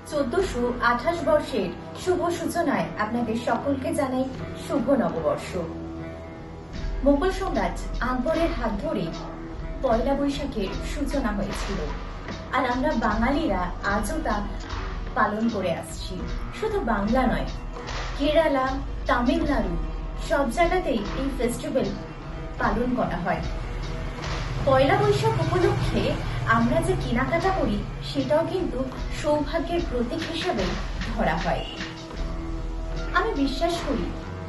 1428 বর্ষের শুভ সূচনায় আপনাদের সকলকে জানাই শুভ নববর্ষ। মোগল সম্রাট আকবরের হাত ধরে পয়লা বৈশাখের সূচনা হয়েছিল, আর আমরা বাঙালিরা আজও তা পালন করে আসছি। শুধু বাংলা নয়, কেরালা, তামিলনাড়ু সব জায়গাতেই এই ফেস্টিভ্যাল পালন করা হয়। পয়লা বৈশাখ উপলক্ষে আমরা যে কেনাকাটা করি সেটাও কিন্তু সৌভাগ্যের প্রতীক হিসেবে ধরা হয়। আমি বিশ্বাস করি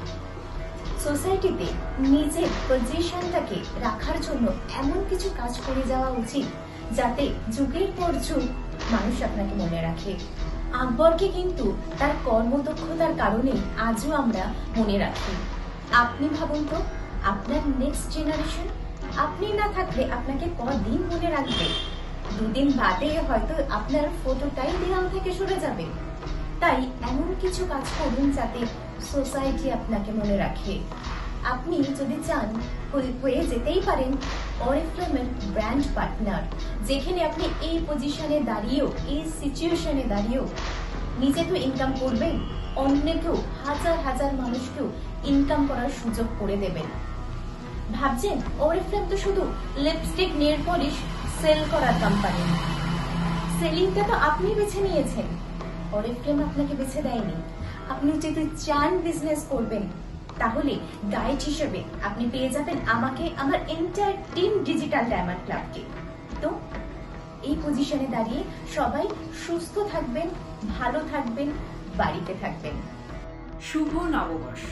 সোসাইটিতে নিজের পজিশনটাকে রাখার জন্য এমন কিছু কাজ করে যাওয়া উচিত যাতে যুগের পর যুগ মানুষ আপনাকে মনে রাখে। আকবরকে কিন্তু তার কর্মদক্ষতার কারণে আজও আমরা মনে রাখি। আপনি ভাবুন তো, আপনার নেক্সট জেনারেশন আপনি না থাকলে আপনাকে কদিন মনে রাখবে? দুদিন বাদে হয়তো আপনার ফটোটাই দেওয়াল থেকে সরে যাবে। তাই এমন কিছু কাজ করুন যাতে সোসাইটি আপনাকে মনে রাখে। আপনি যদি চান হয়ে যেতেই পারেন অরিফ্লেমের ব্র্যান্ড পার্টনার, যেখানে আপনি এই পজিশনে দাঁড়িয়েও, এই সিচুয়েশনে দাঁড়িয়েও নিজে তো ইনকাম করবেন, অন্যকেও, হাজার হাজার মানুষকেও ইনকাম করার সুযোগ করে দেবেন। ভাবছেন অরিফ্লেম তো শুধু লিপস্টিক, নেল পলিশ সেল করার কোম্পানি। সেলিংটা তো আপনি বেছে নিয়েছেন, অরিফ্লেম আপনাকে বেছে দেয়নি। আপনি যদি চান বিজনেস করবেন তাহলে গাইড হিসেবে আপনি পেয়ে যাবেন আমাকে, আমার এন্টায়ার টিম ডিজিটাল ডায়মন্ড ক্লাবকে। তো এই পজিশনে দাঁড়িয়ে সবাই সুস্থ থাকবেন, ভালো থাকবেন, বাড়িতে থাকবেন। শুভ নববর্ষ।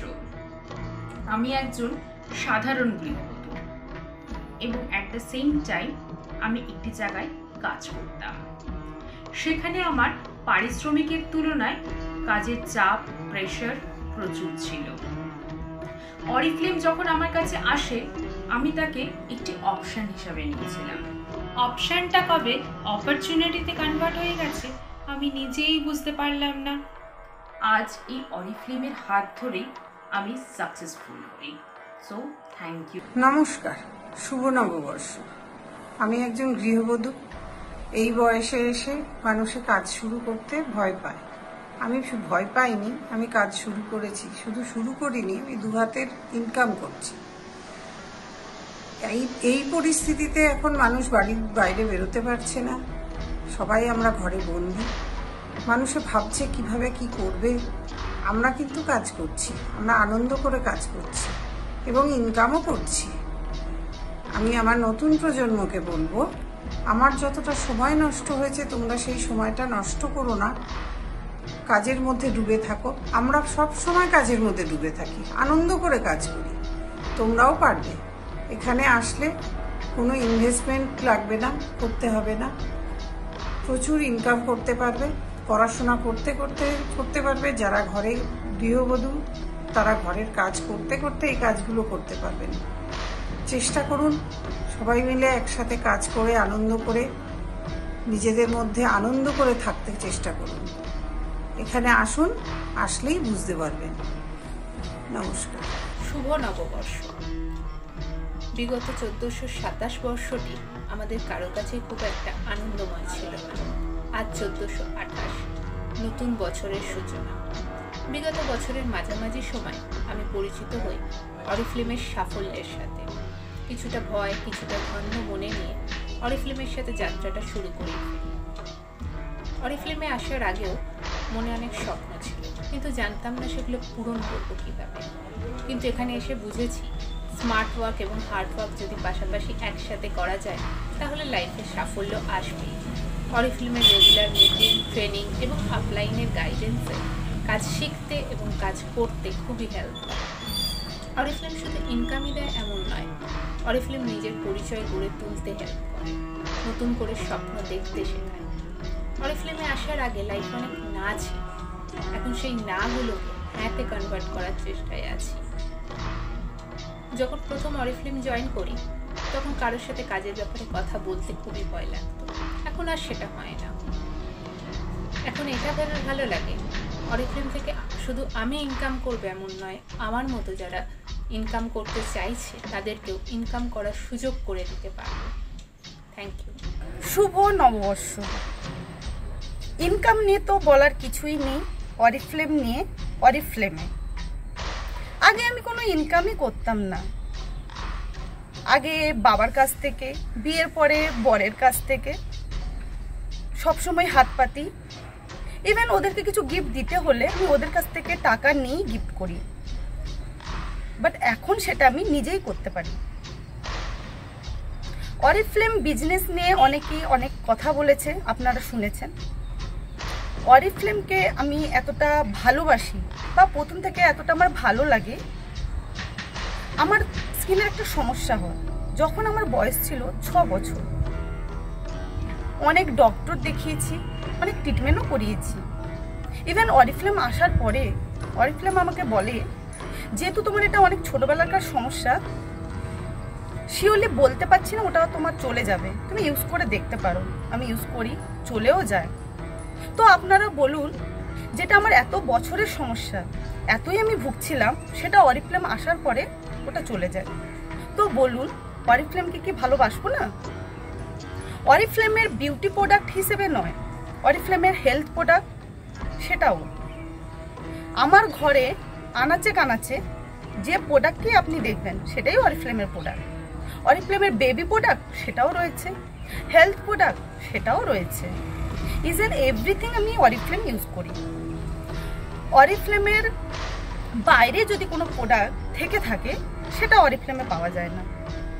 আমি একজন সাধারণ গৃহবধূ এবং অ্যাট দ্য সেম টাইম আমি একটি জায়গায় কাজ করতাম। সেখানে আমার পারিশ্রমিকের তুলনায় কাজের চাপ, প্রেশার প্রচুর ছিল। অরিফ্লেম যখন আমার কাছে আসে আমি তাকে একটি অপশন হিসাবে নিয়েছিলাম। অপশনটা কবে অপরচুনিটিতে কনভার্ট হয়ে গেছে আমি নিজেই বুঝতে পারলাম না। আজ এই অরিফ্লেমের হাত ধরেই আমি সাকসেসফুল হই। So thank you. নমস্কার, শুভ নববর্ষ। আমি একজন গৃহবধূ। এই বয়সে এসে মানুষে কাজ শুরু করতে ভয় পায়। আমি ভয় পাইনি, আমি কাজ শুরু করেছি। শুধু শুরু করিনি, আমি দু হাতের ইনকাম করছি। এই পরিস্থিতিতে এখন মানুষ বাড়ির বাইরে বেরোতে পারছে না, সবাই আমরা ঘরে বন্দি। মানুষে ভাবছে কিভাবে কি করবে। আমরা কিন্তু কাজ করছি, আমরা আনন্দ করে কাজ করছি এবং ইনকামও করছি। আমি আমার নতুন প্রজন্মকে বলবো, আমার যতটা সময় নষ্ট হয়েছে তোমরা সেই সময়টা নষ্ট করো না, কাজের মধ্যে ডুবে থাকো। আমরা সব সময় কাজের মধ্যে ডুবে থাকি, আনন্দ করে কাজ করি। তোমরাও পারবে। এখানে আসলে কোনো ইনভেস্টমেন্ট লাগবে না, করতে হবে না। প্রচুর ইনকাম করতে পারবে, পড়াশোনা করতে পারবে। যারা ঘরে গৃহবধূ তারা ঘরের কাজ করতে করতে এই কাজগুলো করতে পারবেন। চেষ্টা করুন সবাই মিলে একসাথে কাজ করে আনন্দ করে নিজেদের মধ্যে আনন্দ করে থাকতে চেষ্টা করুন। এখানে আসুন, আসলেই বুঝতে পারবেন। নমস্কার। শুভ নববর্ষ। বিগত 1427 বর্ষটি আমাদের কারো কাছে খুব একটা আনন্দময় ছিল না। আজ 1428, নতুন বছরের সূচনা। বিগত বছরের মাঝামাঝি সময় আমি পরিচিত হই অরিফ্লেমের সাফল্যের সাথে। কিছুটা ভয়, কিছুটা ধন্য মনে নিয়ে অরিফ্লেমের সাথে যাত্রাটা শুরু করি। অরিফ্লেমে আসার আগেও মনে অনেক স্বপ্ন ছিল, কিন্তু জানতাম না সেগুলো পূরণ করবো কীভাবে। কিন্তু এখানে এসে বুঝেছি স্মার্ট ওয়ার্ক এবং হার্ড ওয়ার্ক যদি পাশাপাশি একসাথে করা যায় তাহলে লাইফে সাফল্য আসবেই। অরিফ্লেমের রেগুলার মিটিং, ট্রেনিং এবং আপলাইনের গাইডেন্সে কাজ শিখতে এবং কাজ করতে খুবই হেল্প হয়। অরিফ্লেম শুধু ইনকামই দেয় এমন নয়, অরিফ্লেম নিজের পরিচয় গড়ে তুলতে হেল্প করে, নতুন করে স্বপ্ন দেখতে শেখায়। অরিফ্লেমে আসার আগে লাইফ অনেক না ছিল, এখন সেই নাগুলোকে হ্যাঁতে কনভার্ট করার চেষ্টায় আছি। যখন প্রথম অরিফ্লেম জয়েন করি তখন কারোর সাথে কাজের ব্যাপারে কথা বলতে খুবই ভয় লাগতো, এখন আর সেটা হয় না। এখন এটা ভালো লাগে অরিফ্লেম থেকে শুধু আমি ইনকাম করবো এমন নয়, আমার মতো যারা ইনকাম করতে চাইছে তাদেরকেও ইনকাম করার সুযোগ করে দিতে পারবো। Thank you. শুভ নববর্ষ। ইনকাম নিয়ে তো বলার কিছুই নেই। অরিফ্লেম নিয়ে, অরিফ্লেমে আগে আমি কোনো ইনকামই করতাম না। আগে বাবার কাছ থেকে, বিয়ের পরে বরের কাছ থেকে সবসময় হাত পাতি। ইভেন ওদেরকে কিছু গিফট দিতে হলে আমি ওদের কাছ থেকে টাকা নিয়েই গিফট করি। বাট এখন সেটা আমি নিজেই করতে পারি। অরিফ্লেম বিজনেস নিয়ে অনেকেই অনেক কথা বলেছে, আপনারা শুনেছেন। অরিফ্লেমকে আমি এতটা ভালোবাসি বা প্রথম থেকে এতটা আমার ভালো লাগে, আমার স্কিনের একটা সমস্যা হয় যখন আমার বয়স ছিল 6 বছর। অনেক ডক্টর দেখিয়েছি, অনেক ট্রিটমেন্টও করিয়েছি। ইভেন অরিফ্লেম আসার পরে অরিফ্লেম আমাকে বলে, যেহেতু তোমার এটা অনেক ছোটবেলাকার সমস্যা, শিওরলি বলতে পারছি না, ওটা তোমার চলে যাবে, তুমি ইউজ করে দেখতে পারো। আমি ইউজ করি, চলেও যায়। তো আপনারা বলুন, যেটা আমার এত বছরের সমস্যা, এতই আমি ভুগছিলাম, সেটা অরিফ্লেম আসার পরে ওটা চলে যায়। তো বলুন, অরিফ্লেমকে কি ভালোবাসবো না? অরিফ্লেমের বিউটি প্রোডাক্ট হিসেবে নয়, অরিফ্লেমের হেলথ প্রোডাক্ট সেটাও। আমার ঘরে আনাচে কানাচে যে প্রোডাক্টই আপনি দেখবেন সেটাই অরিফ্লেমের প্রোডাক্ট। অরিফ্লেমের বেবি প্রোডাক্ট সেটাও রয়েছে, হেলথ প্রোডাক্ট সেটাও রয়েছে। ইজ এন এভরিথিং আমি অরিফ্লেম ইউজ করি। অরিফ্লেমের বাইরে যদি কোনো প্রোডাক্ট থেকে থাকে সেটা অরিফ্লেমে পাওয়া যায় না।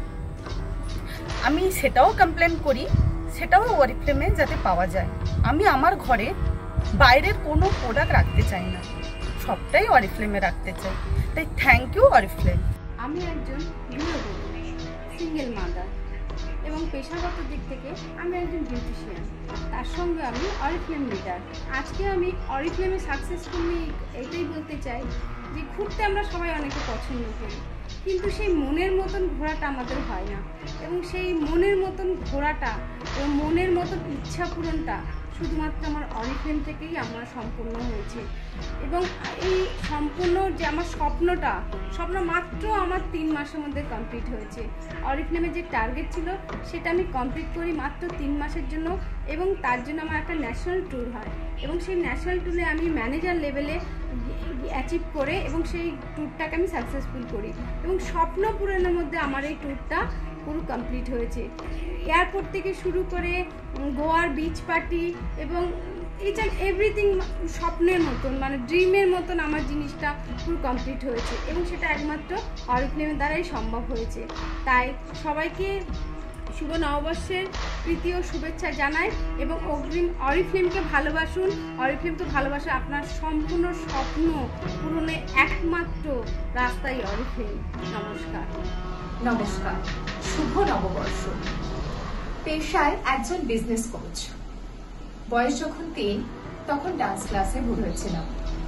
আমি সেটাও কমপ্লেন করি, সেটাও অরিফ্লেমে যাতে পাওয়া যায়। আমি আমার ঘরে বাইরের কোনো প্রোডাক্ট রাখতে চাই না, সবটাই অরিফ্লেমে রাখতে চাই। তাই থ্যাংক ইউ অরিফ্লেম। আমি একজন গৃহবধূ, সিঙ্গেল মাদার, এবং পেশাগত দিক থেকে আমি একজন বিউটিশিয়ান। তার সঙ্গে আমি অরিফ্লেম লিডার। আজকে আমি অরিফ্লেমে সাকসেসফুলি এটাই বলতে চাই যে ঘুরতে আমরা সবাই অনেকে পছন্দ করি, কিন্তু সেই মনের মতন ঘোরাটা আমাদের হয় না। এবং সেই মনের মতন ঘোরাটা এবং মনের মতন ইচ্ছা পূরণটা শুধুমাত্র আমার অরিফ্লেম থেকেই আমার সম্পূর্ণ হয়েছে। এবং এই সম্পূর্ণ যে আমার স্বপ্ন মাত্র আমার 3 মাসের মধ্যে কমপ্লিট হয়েছে। অরিফ্লেমের যে টার্গেট ছিল সেটা আমি কমপ্লিট করি মাত্র 3 মাসের জন্য, এবং তার জন্য আমার একটা ন্যাশনাল ট্যুর হয়, এবং সেই ন্যাশনাল ট্যুরে আমি ম্যানেজার লেভেলে অ্যাচিভ করে এবং সেই ট্যুরটাকে আমি সাকসেসফুল করি। এবং স্বপ্ন পূরণের মধ্যে আমার এই ট্যুরটা পুরো কমপ্লিট হয়েছে। এয়ারপোর্ট থেকে শুরু করে গোয়ার বিচ পার্টি এবং ইচ অ্যান্ড এভরিথিং স্বপ্নের মতন, মানে ড্রিমের মতন আমার জিনিসটা পুরো কমপ্লিট হয়েছে, এবং সেটা একমাত্র অরিফ্লেমের দ্বারাই সম্ভব হয়েছে। তাই সবাইকে শুভ নববর্ষের প্রীতি ও শুভেচ্ছা জানাই, এবং অগ্রিম অরিফ্লেমকে ভালোবাসুন। অরিফ্লেমকে ভালোবাসা আপনার সম্পূর্ণ স্বপ্ন পূরণের একমাত্র রাস্তাই অরিফ্লেম। নমস্কার। নমস্কার, শুভ নববর্ষ। পেশায় একজন বিজনেস কোচ। বয়স যখন 3 তখন ডান্স ক্লাসে ভর্তি হয়েছিলাম।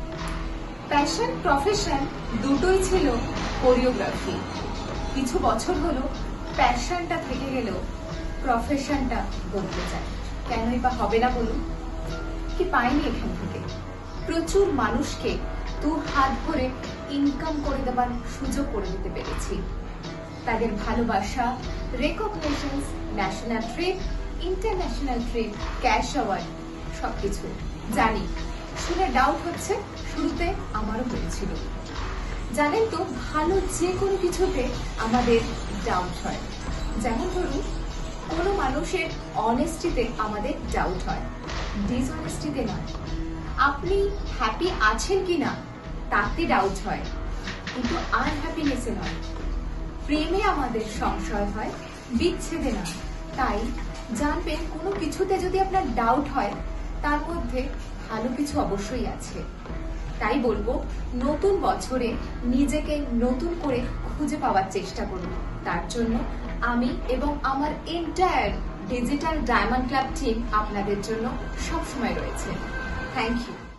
প্যাশন প্রফেশন দুটোই ছিল কোরিওগ্রাফি। কিছু বছর হলো প্যাশনটা থেকে গেলেও প্রফেশনটা বদলে যায়। কেনই বা হবে না বলুন? কি পাইনি এখান থেকে? প্রচুর মানুষকে 2 হাত ভরে ইনকাম করে দেবার সুযোগ করে দিতে পেরেছি। তাদের ভালোবাসা, recognition, national trip, international trip, cash award সবকিছু জানি। শুনে ডাউট হচ্ছে, শুরুতে আমারও হয়েছিল। জানেন তো, ভালো যে কোনো কিছুতে আমাদের ডাউট হয়। যেমন ধরুন, কোনো মানুষের অনেস্টিতে আমাদের ডাউট হয়, ডিসঅনেস্টিতে নয়। আপনি হ্যাপি আছেন কিনা তাতে ডাউট হয়, কিন্তু আনহ্যাপিনেসে নয়। প্রেমে আমাদের সংশয় হয়, বিচ্ছেদে নয়। তাই জানবেন, কোনো কিছুতে যদি আপনার ডাউট হয় তার মধ্যে ভালো কিছু অবশ্যই আছে। তাই বলবো, নতুন বছরে নিজেকে নতুন করে খুঁজে পাওয়ার চেষ্টা করুন। তার জন্য আমি এবং আমার entire digital diamond club team আপনাদের জন্য সবসময় রয়েছে। Thank you.